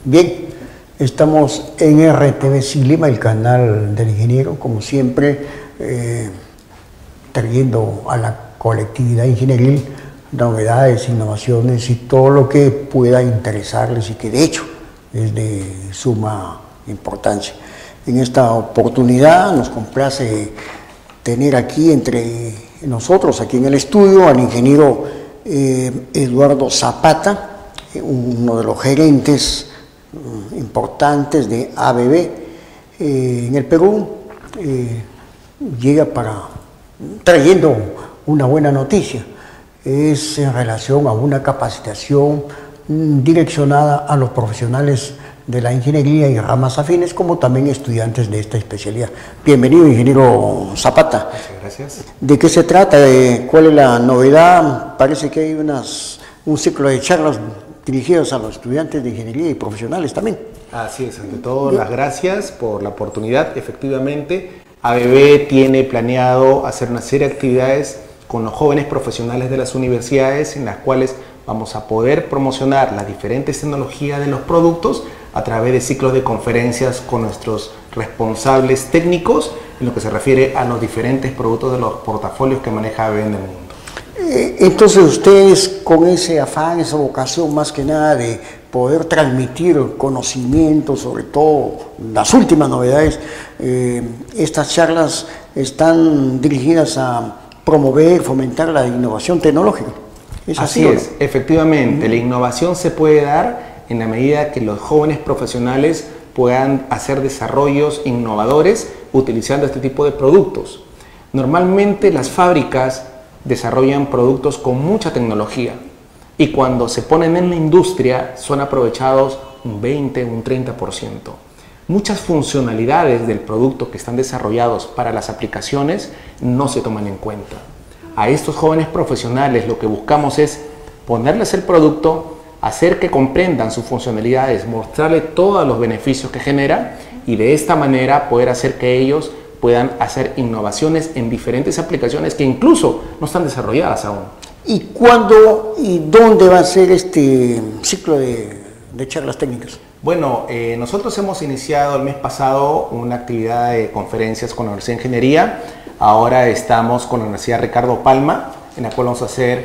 Bien, estamos en RTV Silima, el canal del ingeniero, como siempre, trayendo a la colectividad ingenieril novedades, innovaciones y todo lo que pueda interesarles y que de hecho es de suma importancia. En esta oportunidad nos complace tener aquí entre nosotros, aquí en el estudio, al ingeniero Eduardo Zapata, uno de los gerentes importantes de ABB en el Perú. Llega trayendo una buena noticia. Es en relación a una capacitación direccionada a los profesionales de la ingeniería y ramas afines, como también estudiantes de esta especialidad. Bienvenido, ingeniero Zapata. Muchas gracias. ¿De qué se trata? ¿Cuál es la novedad? Parece que hay un ciclo de charlas dirigidas a los estudiantes de ingeniería y profesionales también. Así es, ante todo, las gracias por la oportunidad. Efectivamente, ABB tiene planeado hacer una serie de actividades con los jóvenes profesionales de las universidades, en las cuales vamos a poder promocionar las diferentes tecnologías de los productos a través de ciclos de conferencias con nuestros responsables técnicos en lo que se refiere a los diferentes productos de los portafolios que maneja ABB en el mundo. Entonces ustedes, con ese afán, esa vocación más que nada de poder transmitir conocimiento, sobre todo las últimas novedades, estas charlas están dirigidas a promover, fomentar la innovación tecnológica. Así es, efectivamente, la innovación se puede dar en la medida que los jóvenes profesionales puedan hacer desarrollos innovadores utilizando este tipo de productos. Normalmente las fábricas desarrollan productos con mucha tecnología y cuando se ponen en la industria son aprovechados un 20, un 30%. Muchas funcionalidades del producto que están desarrollados para las aplicaciones no se toman en cuenta. A estos jóvenes profesionales lo que buscamos es ponerles el producto, hacer que comprendan sus funcionalidades, mostrarles todos los beneficios que genera y de esta manera poder hacer que ellos puedan hacer innovaciones en diferentes aplicaciones que incluso no están desarrolladas aún. ¿Y cuándo y dónde va a ser este ciclo de charlas técnicas? Bueno, nosotros hemos iniciado el mes pasado una actividad de conferencias con la Universidad de Ingeniería. Ahora estamos con la Universidad Ricardo Palma, en la cual vamos a hacer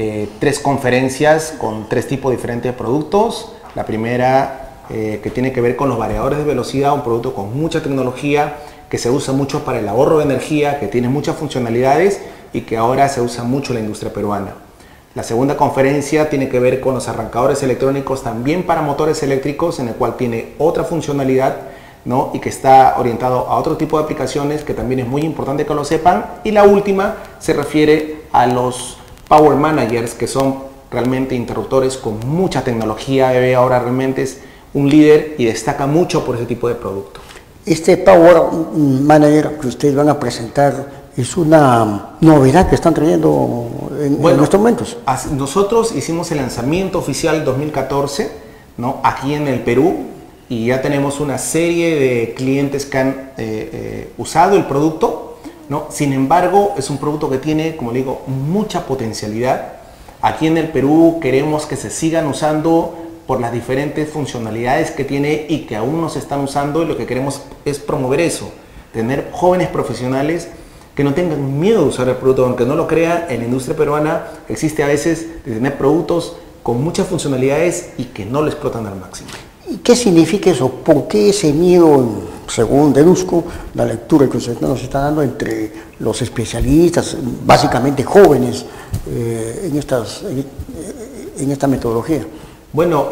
3 conferencias con 3 tipos diferentes de productos. La primera que tiene que ver con los variadores de velocidad, un producto con mucha tecnología que se usa mucho para el ahorro de energía, que tiene muchas funcionalidades y que ahora se usa mucho en la industria peruana. La segunda conferencia tiene que ver con los arrancadores electrónicos también para motores eléctricos, en el cual tiene otra funcionalidad, ¿no? Y que está orientado a otro tipo de aplicaciones que también es muy importante que lo sepan. Y la última se refiere a los Power Managers, que son realmente interruptores con mucha tecnología. ABB ahora realmente es un líder y destaca mucho por ese tipo de producto. Este Power Manager que ustedes van a presentar es una novedad que están trayendo en estos momentos. Nosotros hicimos el lanzamiento oficial 2014, ¿no? Aquí en el Perú, y ya tenemos una serie de clientes que han usado el producto, ¿no? Sin embargo, es un producto que tiene, como le digo, mucha potencialidad. Aquí en el Perú queremos que se sigan usando por las diferentes funcionalidades que tiene y que aún no se están usando, y lo que queremos es promover eso, tener jóvenes profesionales que no tengan miedo de usar el producto. Aunque no lo crea, en la industria peruana existe a veces de tener productos con muchas funcionalidades y que no lo explotan al máximo. ¿Y qué significa eso? ¿Por qué ese miedo, según deduzco, la lectura que usted nos está dando entre los especialistas, básicamente jóvenes, en esta metodología? Bueno,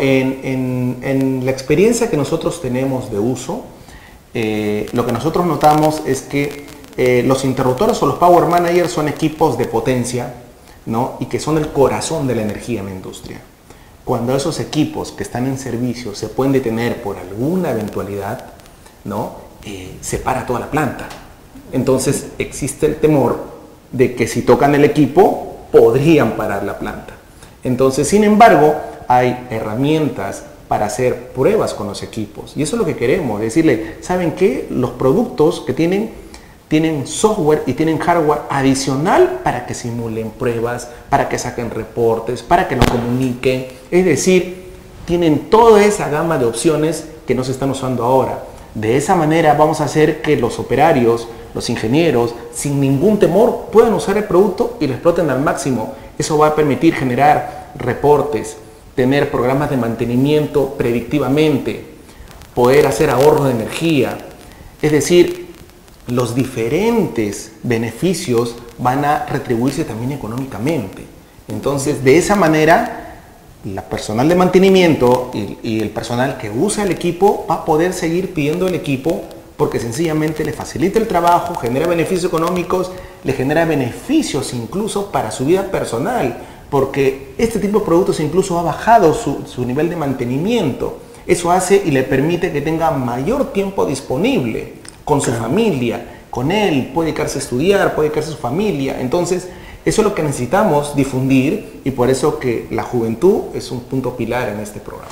en la experiencia que nosotros tenemos de uso, lo que nosotros notamos es que los interruptores o los Power Managers son equipos de potencia, ¿no? Y que son el corazón de la energía en la industria. Cuando esos equipos que están en servicio se pueden detener por alguna eventualidad, ¿no? Se para toda la planta. Entonces existe el temor de que si tocan el equipo podrían parar la planta. Entonces, sin embargo, hay herramientas para hacer pruebas con los equipos. Y eso es lo que queremos, decirle, ¿saben qué? Los productos que tienen software y tienen hardware adicional para que simulen pruebas, para que saquen reportes, para que lo comuniquen. Es decir, tienen toda esa gama de opciones que no se están usando ahora. De esa manera vamos a hacer que los operarios, los ingenieros, sin ningún temor puedan usar el producto y lo exploten al máximo. Eso va a permitir generar reportes, tener programas de mantenimiento predictivamente, poder hacer ahorro de energía. Es decir, los diferentes beneficios van a retribuirse también económicamente. Entonces, de esa manera, la personal de mantenimiento y el personal que usa el equipo va a poder seguir pidiendo el equipo porque sencillamente le facilita el trabajo, genera beneficios económicos, le genera beneficios incluso para su vida personal, porque este tipo de productos incluso ha bajado su nivel de mantenimiento. Eso hace y le permite que tenga mayor tiempo disponible con su familia, con él, puede dedicarse a estudiar, puede dedicarse a su familia. Entonces, eso es lo que necesitamos difundir y por eso que la juventud es un punto pilar en este programa.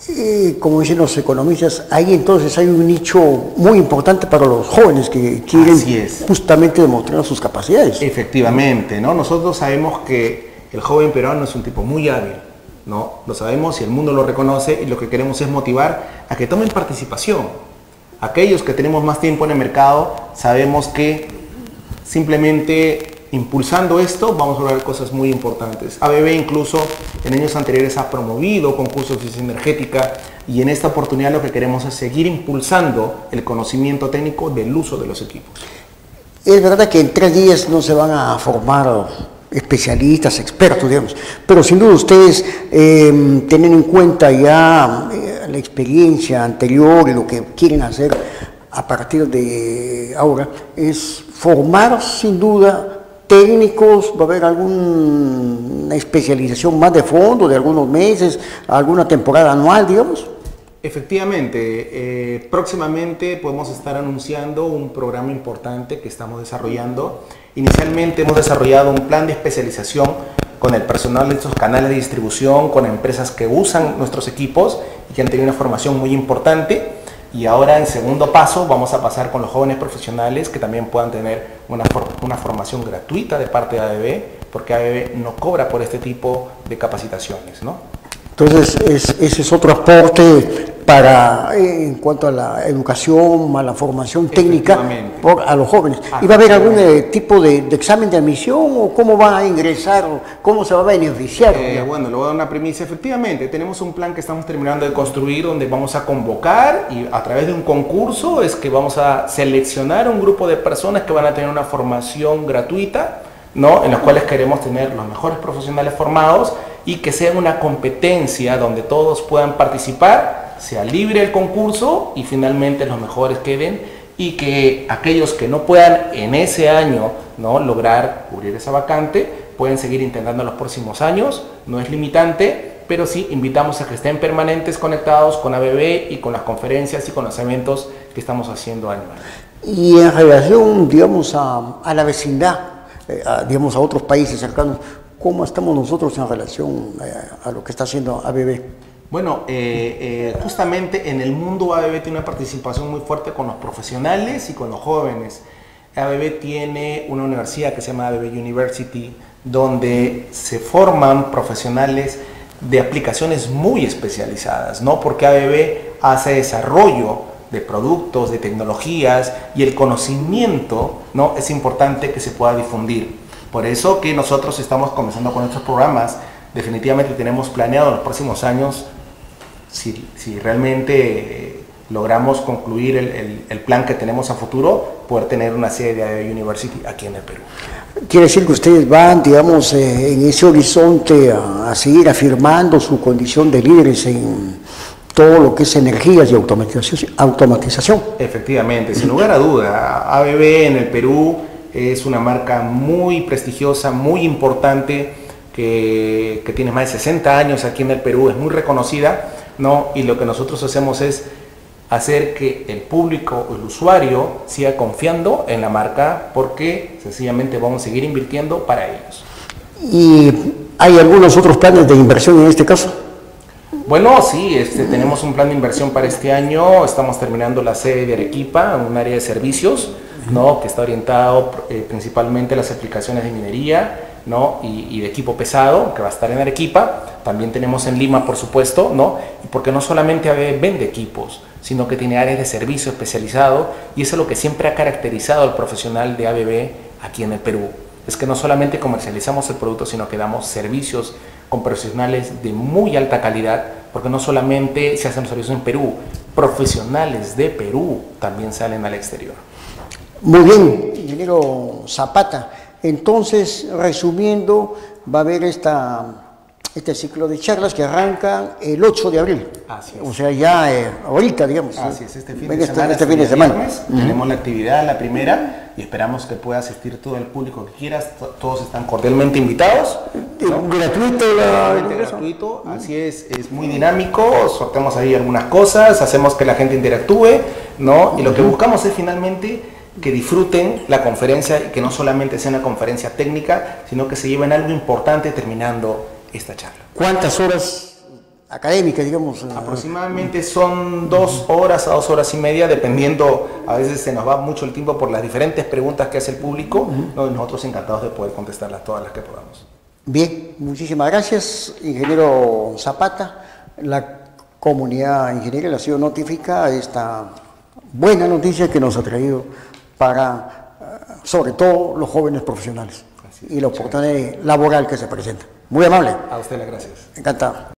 Como dicen los economistas, ahí entonces hay un nicho muy importante para los jóvenes que quieren justamente demostrar sus capacidades. Efectivamente, ¿no? Nosotros sabemos que el joven peruano es un tipo muy hábil, ¿no? Lo sabemos y el mundo lo reconoce y lo que queremos es motivar a que tomen participación. Aquellos que tenemos más tiempo en el mercado sabemos que simplemente impulsando esto vamos a lograr cosas muy importantes. ABB incluso en años anteriores ha promovido concursos de eficiencia energética y en esta oportunidad lo que queremos es seguir impulsando el conocimiento técnico del uso de los equipos. Es verdad que en 3 días no se van a formar especialistas, expertos, digamos, pero sin duda ustedes tienen en cuenta ya la experiencia anterior y lo que quieren hacer a partir de ahora es formar sin duda técnicos. ¿Va a haber alguna especialización más de fondo, de algunos meses, alguna temporada anual, digamos? Efectivamente, próximamente podemos estar anunciando un programa importante que estamos desarrollando. Inicialmente hemos desarrollado un plan de especialización con el personal de estos canales de distribución, con empresas que usan nuestros equipos y que han tenido una formación muy importante. Y ahora en segundo paso vamos a pasar con los jóvenes profesionales que también puedan tener una formación gratuita de parte de ABB, porque ABB no cobra por este tipo de capacitaciones, ¿no? Entonces ese es otro aporte para en cuanto a la educación, a la formación técnica a los jóvenes. ¿Y va a haber algún tipo de examen de admisión o cómo va a ingresar o cómo se va a beneficiar? Bueno, le voy a dar una primicia. Efectivamente, tenemos un plan que estamos terminando de construir donde vamos a convocar y a través de un concurso es que vamos a seleccionar un grupo de personas que van a tener una formación gratuita, ¿no? En las cuales queremos tener los mejores profesionales formados y que sea una competencia donde todos puedan participar, sea libre el concurso y finalmente los mejores queden y que aquellos que no puedan en ese año, ¿no?, lograr cubrir esa vacante pueden seguir intentando en los próximos años. No es limitante, pero sí invitamos a que estén permanentes conectados con ABB y con las conferencias y con los eventos que estamos haciendo año a año. Y en relación, digamos, a la vecindad, digamos, a otros países cercanos, ¿cómo estamos nosotros en relación a lo que está haciendo ABB? Bueno, justamente en el mundo ABB tiene una participación muy fuerte con los profesionales y con los jóvenes. ABB tiene una universidad que se llama ABB University, donde se forman profesionales de aplicaciones muy especializadas, ¿no? Porque ABB hace desarrollo de productos, de tecnologías y el conocimiento, ¿no?, es importante que se pueda difundir. Por eso que nosotros estamos comenzando con estos programas. Definitivamente tenemos planeado en los próximos años, si realmente logramos concluir el plan que tenemos a futuro, poder tener una sede de ABB University aquí en el Perú. Quiere decir que ustedes van, digamos, en ese horizonte a seguir afirmando su condición de líderes en todo lo que es energías y automatización. Efectivamente, sin lugar a duda, ABB en el Perú es una marca muy prestigiosa, muy importante, que tiene más de 60 años aquí en el Perú, es muy reconocida, ¿no? Y lo que nosotros hacemos es hacer que el público, el usuario, siga confiando en la marca porque sencillamente vamos a seguir invirtiendo para ellos. ¿Y hay algunos otros planes de inversión en este caso? Bueno, sí, tenemos un plan de inversión para este año. Estamos terminando la sede de Arequipa, un área de servicios, ¿no?, que está orientado principalmente a las aplicaciones de minería. ¿no? Y de equipo pesado, que va a estar en Arequipa. También tenemos en Lima, por supuesto, ¿no? Porque no solamente ABB vende equipos, sino que tiene áreas de servicio especializado, y eso es lo que siempre ha caracterizado al profesional de ABB aquí en el Perú. Es que no solamente comercializamos el producto, sino que damos servicios con profesionales de muy alta calidad, porque no solamente se hacen los servicios en Perú, profesionales de Perú también salen al exterior. Muy bien, ingeniero Zapata. Entonces, resumiendo, va a haber este ciclo de charlas que arranca el 8 de abril. Así es. O sea, ya ahorita, digamos. Así es, este fin de de semana. Este fin de semana. Viernes, tenemos la actividad, la primera, y esperamos que pueda asistir todo el público que quiera. Todos están cordialmente invitados, ¿no? Gratuito. Gratuito, así es muy dinámico. Sorteamos ahí algunas cosas, hacemos que la gente interactúe, ¿no? Y lo que buscamos es finalmente que disfruten la conferencia y que no solamente sea una conferencia técnica, sino que se lleven algo importante terminando esta charla. ¿Cuántas horas académicas, digamos? Aproximadamente son 2 horas a 2 horas y media, dependiendo, a veces se nos va mucho el tiempo por las diferentes preguntas que hace el público, ¿no? Y nosotros encantados de poder contestarlas todas las que podamos. Bien, muchísimas gracias, ingeniero Zapata. La comunidad ingeniera ha sido notificada de esta buena noticia que nos ha traído para, sobre todo, los jóvenes profesionales y la oportunidad laboral que se presenta. Muy amable. A usted las gracias. Encantado.